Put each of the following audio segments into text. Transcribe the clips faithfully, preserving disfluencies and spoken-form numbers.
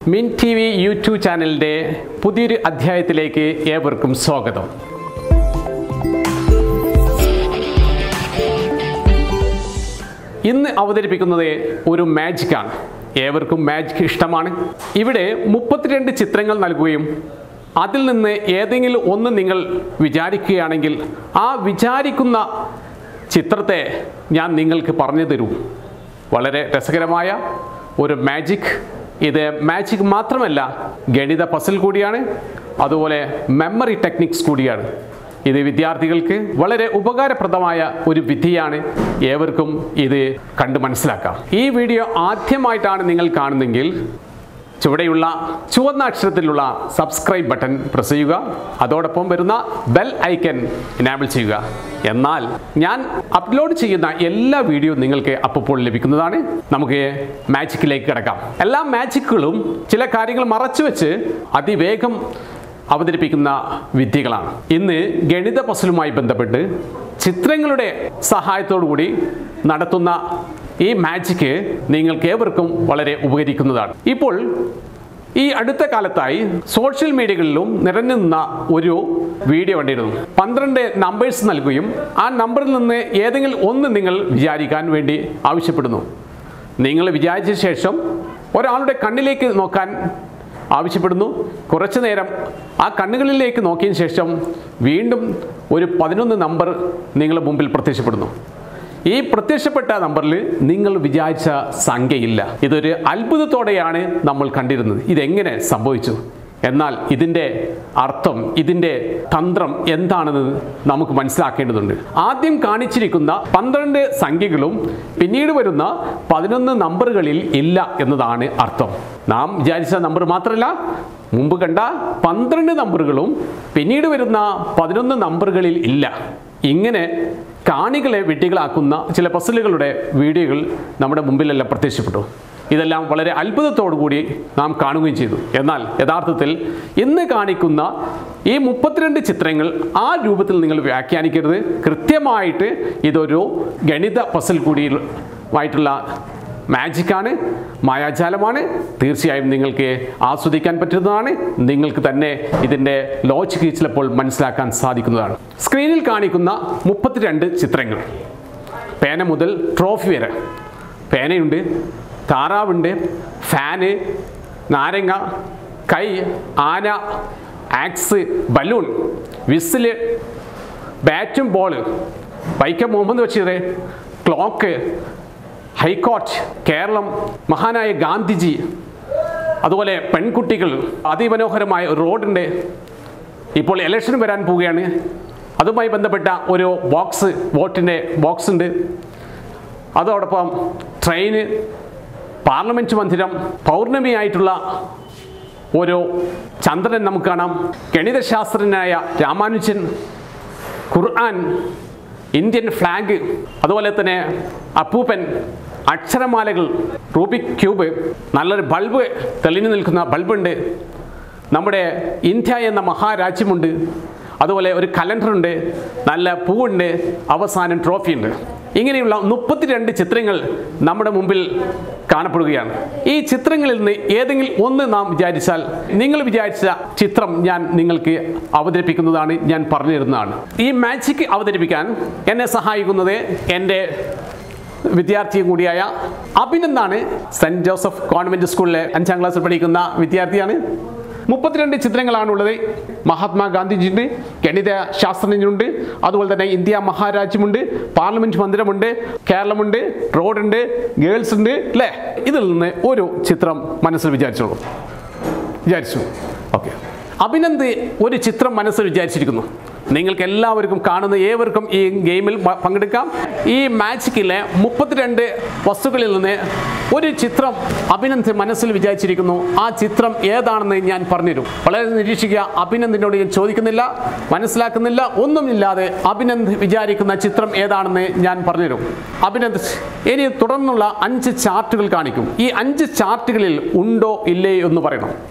മിൻ T V YouTube ചാനലിൻ്റെ പുതിയൊരു അധ്യായത്തിലേക്ക് ഏവർക്കും സ്വാഗതം. ഇന്ന് അവതരിപ്പിക്കുന്നത് ഒരു മാജിക്കാണ്. ഏവർക്കും മാജിക് ഇഷ്ടമാണ്. ഇവിടെ മുപ്പത്തിരണ്ട് ചിത്രങ്ങൾ നൽകുകയും അതിൽ നിന്ന് ഏതെങ്കിലും ഒന്ന് നിങ്ങൾ വിചാരിക്കുകയാണെങ്കിൽ ആ വിചാരിക്കുന്ന ചിത്രത്തെ ഞാൻ നിങ്ങൾക്ക് പറഞ്ഞു തരും. വളരെ രസകരമായ ഒരു മാജിക്. ഇത് മാജിക് മാത്രമല്ല, ഗണിത പസിൽ കൂടിയാണ്, അതുപോലെ മെമ്മറി ടെക്നിക്സ് കൂടിയാണ്. ഇത് വിദ്യാർത്ഥികൾക്ക് വളരെ ഉപകാരപ്രദമായ ഒരു വിദ്യയാണ്. ഏവർക്കും ഇത് കണ്ട് മനസ്സിലാക്കാം. ഈ വീഡിയോ ആദ്യമായിട്ടാണ് നിങ്ങൾ കാണുന്നതെങ്കിൽ ചുവടെയുള്ള ചുവന്ന അക്ഷരത്തിലുള്ള സബ്സ്ക്രൈബ് ബട്ടൺ പ്രസ് ചെയ്യുക. അതോടൊപ്പം വരുന്ന ബെൽ ഐക്കൺ എനേബിൾ ചെയ്യുക. എന്നാൽ ഞാൻ അപ്ലോഡ് ചെയ്യുന്ന എല്ലാ വീഡിയോ നിങ്ങൾക്ക് അപ്പോൾ ലഭിക്കുന്നതാണ്. നമുക്ക് മാജിക്കിലേക്ക് കിടക്കാം. എല്ലാ മാജിക്കുകളും ചില കാര്യങ്ങൾ മറച്ചു വെച്ച് അതിവേഗം അവതരിപ്പിക്കുന്ന വിദ്യകളാണ്. ഇന്ന് ഗണിത പസിലുമായി ബന്ധപ്പെട്ട് ചിത്രങ്ങളുടെ സഹായത്തോടു കൂടി നടത്തുന്ന ഈ മാജിക്ക് നിങ്ങൾക്ക് ഏവർക്കും വളരെ ഉപകരിക്കുന്നതാണ്. ഇപ്പോൾ ഈ അടുത്ത കാലത്തായി സോഷ്യൽ മീഡിയകളിലും നിറഞ്ഞു നിന്ന ഒരു വീഡിയോ കണ്ടിരുന്നു. പന്ത്രണ്ട് നമ്പേഴ്സ് നൽകുകയും ആ നമ്പറിൽ നിന്ന് ഏതെങ്കിലും ഒന്ന് നിങ്ങൾ വിചാരിക്കാൻ വേണ്ടി ആവശ്യപ്പെടുന്നു. നിങ്ങൾ വിചാരിച്ച ശേഷം ഒരാളുടെ കണ്ണിലേക്ക് നോക്കാൻ ആവശ്യപ്പെടുന്നു. കുറച്ചു നേരം ആ കണ്ണുകളിലേക്ക് നോക്കിയതിന് ശേഷം വീണ്ടും ഒരു പതിനൊന്ന് നമ്പർ നിങ്ങളുടെ മുമ്പിൽ പ്രത്യക്ഷപ്പെടുന്നു. ഈ പ്രത്യക്ഷപ്പെട്ട നമ്പറിൽ നിങ്ങൾ വിചാരിച്ച സംഖ്യയില്ല. ഇതൊരു അത്ഭുതത്തോടെയാണ് നമ്മൾ കണ്ടിരുന്നത്. ഇതെങ്ങനെ സംഭവിച്ചു? എന്നാൽ ഇതിൻ്റെ അർത്ഥം, ഇതിൻ്റെ തന്ത്രം എന്താണെന്ന് നമുക്ക് മനസ്സിലാക്കേണ്ടതുണ്ട്. ആദ്യം കാണിച്ചിരിക്കുന്ന പന്ത്രണ്ട് സംഖ്യകളും പിന്നീട് വരുന്ന പതിനൊന്ന് നമ്പറുകളിൽ ഇല്ല എന്നതാണ് അർത്ഥം. നാം വിചാരിച്ച നമ്പർ മാത്രമല്ല, മുമ്പ് കണ്ട പന്ത്രണ്ട് നമ്പറുകളും പിന്നീട് വരുന്ന പതിനൊന്ന് നമ്പറുകളിൽ ഇല്ല. ഇങ്ങനെ കാണികളെ വെട്ടികളാക്കുന്ന ചില പസിലുകളുടെ വീഡിയോകൾ നമ്മുടെ മുമ്പിലെല്ലാം പ്രത്യക്ഷപ്പെട്ടു. ഇതെല്ലാം വളരെ അത്ഭുതത്തോടു കൂടി നാം കാണുകയും ചെയ്തു. എന്നാൽ യഥാർത്ഥത്തിൽ ഇന്ന് കാണിക്കുന്ന ഈ മുപ്പത്തിരണ്ട് ചിത്രങ്ങൾ ആ രൂപത്തിൽ നിങ്ങൾ വ്യാഖ്യാനിക്കരുത്. കൃത്യമായിട്ട് ഇതൊരു ഗണിത പസിൽ കൂടിയായിട്ടുള്ള മാജിക്കാണ്, മായാജാലമാണ്. തീർച്ചയായും നിങ്ങൾക്ക് ആസ്വദിക്കാൻ പറ്റുന്നതാണ്. നിങ്ങൾക്ക് തന്നെ ഇതിൻ്റെ ലോജിക്ക് ചിലപ്പോൾ മനസ്സിലാക്കാൻ സാധിക്കുന്നതാണ്. സ്ക്രീനിൽ കാണിക്കുന്ന മുപ്പത്തിരണ്ട് ചിത്രങ്ങൾ, പേന മുതൽ ട്രോഫി വരെ. പേനയുണ്ട്, താറാവുണ്ട്, ഫാന്, നാരങ്ങ, കൈ, ആന, ആക്സ്, ബലൂൺ, വിസില്, ബാറ്റും ball, Vaikom Muhammad Basheer, clock, high court, Keralam, മഹാനായ ഗാന്ധിജി, അതുപോലെ പെൺകുട്ടികൾ, അതിമനോഹരമായ റോഡുണ്ട്. ഇപ്പോൾ ഇലക്ഷൻ വരാൻ പോവുകയാണ്. അതുമായി ബന്ധപ്പെട്ട ഒരു ബോക്സ്, വോട്ടിൻ്റെ ബോക്സ് ഉണ്ട്. അതോടൊപ്പം ട്രെയിന്, പാർലമെൻറ്റ് മന്ദിരം, പൗർണമിയായിട്ടുള്ള ഒരു ചന്ദ്രൻ നമുക്ക് കാണാം, ഗണിതശാസ്ത്രജ്ഞനായ രാമാനുജൻ, ഖുർആൻ, ഇന്ത്യൻ ഫ്ലാഗ്, അതുപോലെ തന്നെ അപ്പൂപ്പൻ, അക്ഷരമാലകൾ, റൂബിക് ക്യൂബ്, നല്ലൊരു ബൾബ്, തെളിഞ്ഞു നിൽക്കുന്ന ബൾബുണ്ട്, നമ്മുടെ ഇന്ത്യ എന്ന മഹാരാജ്യമുണ്ട്, അതുപോലെ ഒരു കലണ്ടറുണ്ട്, നല്ല പൂവുണ്ട്, അവസാനം ട്രോഫിയുണ്ട്. ഇങ്ങനെയുള്ള മുപ്പത്തിരണ്ട് ചിത്രങ്ങൾ നമ്മുടെ മുമ്പിൽ കാണപ്പെടുകയാണ്. ഈ ചിത്രങ്ങളിൽ നിന്ന് ഏതെങ്കിലും ഒന്ന് നാം വിചാരിച്ചാൽ, നിങ്ങൾ വിചാരിച്ച ചിത്രം ഞാൻ നിങ്ങൾക്ക് അവതരിപ്പിക്കുന്നതാണ്, ഞാൻ പറഞ്ഞു തരുന്നതാണ്. ഈ മാജിക് അവതരിപ്പിക്കാൻ എന്നെ സഹായിക്കുന്നത് എൻ്റെ വിദ്യാർത്ഥിയും കൂടിയായ അഭിനന്ദാണ്. സെൻറ്റ് ജോസഫ് കോൺവെൻറ്റ് സ്കൂളിലെ അഞ്ചാം ക്ലാസ്സിൽ പഠിക്കുന്ന വിദ്യാർത്ഥിയാണ്. മുപ്പത്തിരണ്ട് ചിത്രങ്ങളാണുള്ളത്. മഹാത്മാഗാന്ധിജിയുണ്ട്, ഗണിത ശാസ്ത്രജ്ഞനുണ്ട്, അതുപോലെ തന്നെ ഇന്ത്യ മഹാരാജ്യമുണ്ട്, പാർലമെൻറ്റ് മന്ദിരമുണ്ട്, കേരളമുണ്ട്, റോഡുണ്ട്, ഗേൾസ് ഉണ്ട്, അല്ലേ? ഇതിൽ നിന്ന് ഒരു ചിത്രം മനസ്സിൽ വിചാരിച്ചോളൂ. വിചാരിച്ചു? ഓക്കെ. അഭിനന്ദ് ഒരു ചിത്രം മനസ്സിൽ വിചാരിച്ചിരിക്കുന്നു. നിങ്ങൾക്ക് എല്ലാവർക്കും, കാണുന്ന ഏവർക്കും ഈ ഗെയിമിൽ പങ്കെടുക്കാം. ഈ മാജിക്കിലെ മുപ്പത്തിരണ്ട് വസ്തുക്കളിൽ നിന്ന് ഒരു ചിത്രം അഭിനന്ദ് മനസ്സിൽ വിചാരിച്ചിരിക്കുന്നു. ആ ചിത്രം ഏതാണെന്ന് ഞാൻ പറഞ്ഞുതരും. വളരെ നിരീക്ഷിക്കുക. അഭിനന്ദിനോട് ഞാൻ ചോദിക്കുന്നില്ല, മനസ്സിലാക്കുന്നില്ല, ഒന്നുമില്ലാതെ അഭിനന്ദ് വിചാരിക്കുന്ന ചിത്രം ഏതാണെന്ന് ഞാൻ പറഞ്ഞുതരും. അഭിനന്ദ് ഇനി തുടർന്നുള്ള അഞ്ച് ചാർട്ടുകൾ കാണിക്കും. ഈ അഞ്ച് ചാർട്ടുകളിൽ ഉണ്ടോ ഇല്ലേ എന്ന് പറയണം.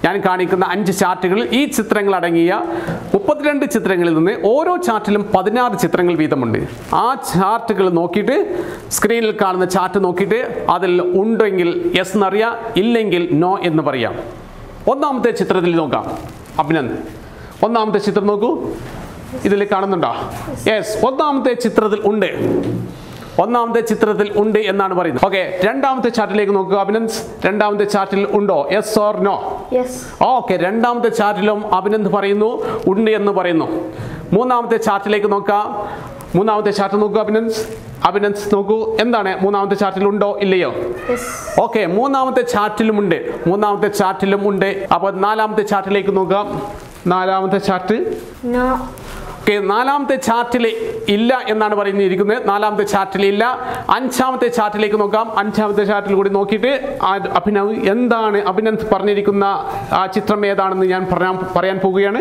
ഞാൻ കാണിക്കുന്ന അഞ്ച് ചാർട്ടുകളിൽ ഈ ചിത്രങ്ങൾ അടങ്ങിയ മുപ്പത്തിരണ്ട് ചിത്രങ്ങളിൽ നിന്ന് ഓരോ ചാർട്ടിലും പതിനാറ് ചിത്രങ്ങൾ വീതമുണ്ട്. ആ ചാർട്ടുകൾ നോക്കിയിട്ട് സ്ക്രീനിൽ കാണുന്ന ചാർട്ട് നോക്കിയിട്ട് അതിൽ ഉണ്ടെങ്കിൽ യെസ് എന്നറിയാം, ഇല്ലെങ്കിൽ നോ എന്ന് പറയാം. ഒന്നാമത്തെ ചിത്രത്തിൽ നോക്കാം. അഭിനന്ദ്, ഒന്നാമത്തെ ചിത്രം നോക്കൂ. ഇതിൽ കാണുന്നുണ്ടോ? യെസ്, ഒന്നാമത്തെ ചിത്രത്തിൽ ഉണ്ട്. ഒന്നാമത്തെ ചിത്രത്തിൽ ഉണ്ട് എന്നാണ് പറയുന്നത്. ഓക്കെ, രണ്ടാമത്തെ ചാർട്ടിലേക്ക് നോക്കുക അഭിനന്ദ്. രണ്ടാമത്തെ ചാർട്ടിൽ ഉണ്ടോ? Yes or no? ഓക്കെ, രണ്ടാമത്തെ ചാർട്ടിലും അഭിനന്ദ് പറയുന്നു ഉണ്ട് എന്ന് പറയുന്നു. മൂന്നാമത്തെ ചാർട്ടിലേക്ക് നോക്കാം. മൂന്നാമത്തെ ചാർട്ട് നോക്കൂ അഭിനന്ദ്. അഭിനന്ദ് നോക്കൂ, എന്താണ് മൂന്നാമത്തെ ചാർട്ടിൽ ഉണ്ടോ ഇല്ലയോ? ഓക്കെ, മൂന്നാമത്തെ ചാർട്ടിലും ഉണ്ട്. മൂന്നാമത്തെ ചാർട്ടിലും ഉണ്ട്. അപ്പോൾ നാലാമത്തെ ചാർട്ടിലേക്ക് നോക്കാം. നാലാമത്തെ ചാർട്ട് ഓക്കെ, നാലാമത്തെ ചാർട്ടിൽ ഇല്ല എന്നാണ് പറഞ്ഞിരിക്കുന്നത്. നാലാമത്തെ ചാർട്ടിൽ ഇല്ല. അഞ്ചാമത്തെ ചാർട്ടിലേക്ക് നോക്കാം. അഞ്ചാമത്തെ ചാർട്ടിൽ കൂടി നോക്കിയിട്ട് അഭിനവ് എന്താണ് അഭിനന്ദ് പറഞ്ഞിരിക്കുന്ന ആ ചിത്രം ഏതാണെന്ന് ഞാൻ പറയാൻ പറയാൻ പോവുകയാണ്.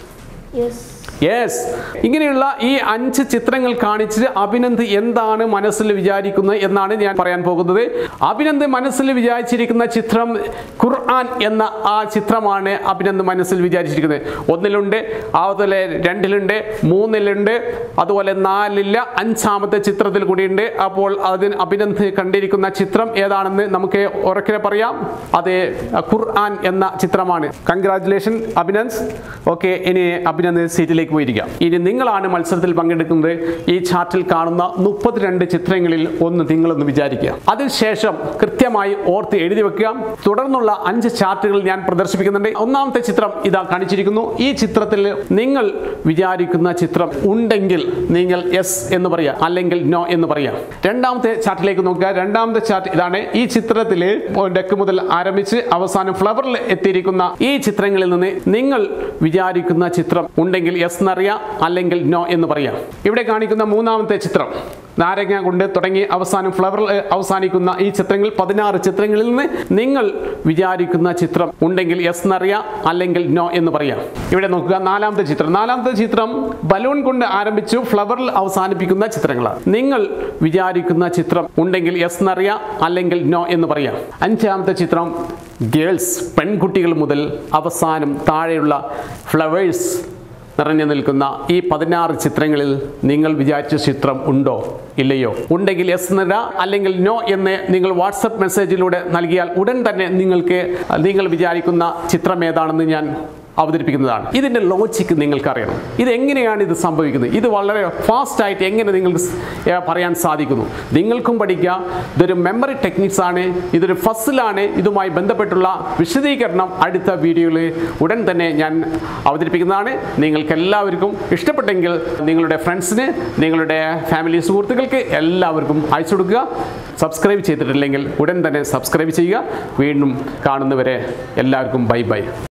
യെസ്, ഇങ്ങനെയുള്ള ഈ അഞ്ച് ചിത്രങ്ങൾ കാണിച്ച് അഭിനന്ദ് എന്താണ് മനസ്സിൽ വിചാരിക്കുന്നത് എന്നാണ് ഞാൻ പറയാൻ പോകുന്നത്. അഭിനന്ദ് മനസ്സിൽ വിചാരിച്ചിരിക്കുന്ന ചിത്രം ഖുർആൻ എന്ന ആ ചിത്രമാണ് അഭിനന്ദ് മനസ്സിൽ വിചാരിച്ചിരിക്കുന്നത്. ഒന്നിലുണ്ട്, അതുപോലെ രണ്ടിലുണ്ട്, മൂന്നിലുണ്ട്, അതുപോലെ നാലില്ല, അഞ്ചാമത്തെ ചിത്രത്തിൽ കൂടിയുണ്ട്. അപ്പോൾ അതിന് അഭിനന്ദ് കണ്ടിരിക്കുന്ന ചിത്രം ഏതാണെന്ന് നമുക്ക് ഉറക്കെ പറയാം. അത് ഖുർആൻ എന്ന ചിത്രമാണ്. കൺഗ്രാറ്റുലേഷൻ അഭിനന്ദ്. ഓക്കെ, ഇനി അഭിനന്ദ് സീറ്റിലേക്ക് പോയിരിക്കാം. ഇനി നിങ്ങളാണ് മത്സരത്തിൽ പങ്കെടുക്കുന്നത്. ഈ ചാർട്ടിൽ കാണുന്ന മുപ്പത്തിരണ്ട് ചിത്രങ്ങളിൽ ഒന്ന് നിങ്ങളൊന്ന് വിചാരിക്കുക. അതിനുശേഷം കൃത്യമായി ഓർത്ത് എഴുതി വെക്കുക. തുടർന്നുള്ള അഞ്ച് ചാർട്ടുകൾ ഞാൻ പ്രദർശിപ്പിക്കുന്നുണ്ട്. ഒന്നാമത്തെ ചിത്രം ഇതാ കാണിച്ചിരിക്കുന്നു. ഈ ചിത്രത്തിൽ നിങ്ങൾ വിചാരിക്കുന്ന ചിത്രം ഉണ്ടെങ്കിൽ നിങ്ങൾ യെസ് എന്ന് പറയാം, അല്ലെങ്കിൽ നോ എന്ന് പറയാം. രണ്ടാമത്തെ ചാർട്ടിലേക്ക് നോക്കുക. രണ്ടാമത്തെ ചാർട്ട് ഇതാണ്. ഈ ചിത്രത്തിൽ ഡെക്ക് മുതൽ ആരംഭിച്ച് അവസാനം ഫ്ലവറിൽ എത്തിയിരിക്കുന്ന ഈ ചിത്രങ്ങളിൽ നിന്ന് നിങ്ങൾ വിചാരിക്കുന്ന ചിത്രം ഉണ്ടെങ്കിൽ യെസ് എന്നറിയാം, അല്ലെങ്കിൽ നോ എന്ന് പറയാം. ഇവിടെ കാണിക്കുന്ന മൂന്നാമത്തെ ചിത്രം നാരങ്ങ കൊണ്ട് തുടങ്ങി അവസാനം ഫ്ലവറിൽ അവസാനിക്കുന്ന ഈ ചിത്രങ്ങൾ പതിനാറ് ചിത്രങ്ങളിൽ നിന്ന് നിങ്ങൾ വിചാരിക്കുന്ന ചിത്രം ഉണ്ടെങ്കിൽ യെസ് എന്നറിയാം, അല്ലെങ്കിൽ നോ എന്ന് പറയാം. ഇവിടെ നോക്കുക നാലാമത്തെ ചിത്രം. നാലാമത്തെ ചിത്രം ബലൂൺ കൊണ്ട് ആരംഭിച്ചു ഫ്ലവറിൽ അവസാനിപ്പിക്കുന്ന ചിത്രങ്ങളാണ്. നിങ്ങൾ വിചാരിക്കുന്ന ചിത്രം ഉണ്ടെങ്കിൽ യെസ് എന്നറിയാം, അല്ലെങ്കിൽ നോ എന്ന് പറയാം. അഞ്ചാമത്തെ ചിത്രം ഗേൾസ്, പെൺകുട്ടികൾ മുതൽ അവസാനം താഴെയുള്ള ഫ്ലവേഴ്സ് നിറഞ്ഞു നിൽക്കുന്ന ഈ പതിനാറ് ചിത്രങ്ങളിൽ നിങ്ങൾ വിചാരിച്ച ചിത്രം ഉണ്ടോ ഇല്ലയോ? ഉണ്ടെങ്കിൽ യെസ് എന്നിട, അല്ലെങ്കിൽ നോ എന്ന് നിങ്ങൾ വാട്സപ്പ് മെസ്സേജിലൂടെ നൽകിയാൽ ഉടൻ തന്നെ നിങ്ങൾക്ക് നിങ്ങൾ വിചാരിക്കുന്ന ചിത്രം ഏതാണെന്ന് ഞാൻ അവതരിപ്പിക്കുന്നതാണ്. ഇതിൻ്റെ ലോജിക്ക് നിങ്ങൾക്ക് അറിയണം. ഇത് എങ്ങനെയാണ് ഇത് സംഭവിക്കുന്നത്? ഇത് വളരെ ഫാസ്റ്റായിട്ട് എങ്ങനെ നിങ്ങൾക്ക് പറയാൻ സാധിക്കുന്നു? നിങ്ങൾക്കും പഠിക്കാം. ഇതൊരു മെമ്മറി ടെക്നിക്സ് ആണ്. ഇതൊരു ഫസിലാണ്. ഇതുമായി ബന്ധപ്പെട്ടുള്ള വിശദീകരണം അടുത്ത വീഡിയോയിൽ ഉടൻ തന്നെ ഞാൻ അവതരിപ്പിക്കുന്നതാണ്. നിങ്ങൾക്ക് എല്ലാവർക്കും ഇഷ്ടപ്പെട്ടെങ്കിൽ നിങ്ങളുടെ ഫ്രണ്ട്സിന്, നിങ്ങളുടെ ഫാമിലി സുഹൃത്തുക്കൾക്ക് എല്ലാവർക്കും അയച്ചു കൊടുക്കുക. സബ്സ്ക്രൈബ് ചെയ്തിട്ടില്ലെങ്കിൽ ഉടൻ തന്നെ സബ്സ്ക്രൈബ് ചെയ്യുക. വീണ്ടും കാണുന്നവരെ എല്ലാവർക്കും ബൈ ബൈ.